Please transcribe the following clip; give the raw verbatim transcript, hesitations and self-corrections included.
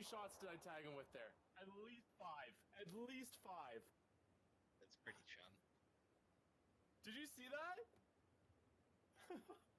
shots did I tag him with there? At least five. At least five. That's pretty chum. Did you see that?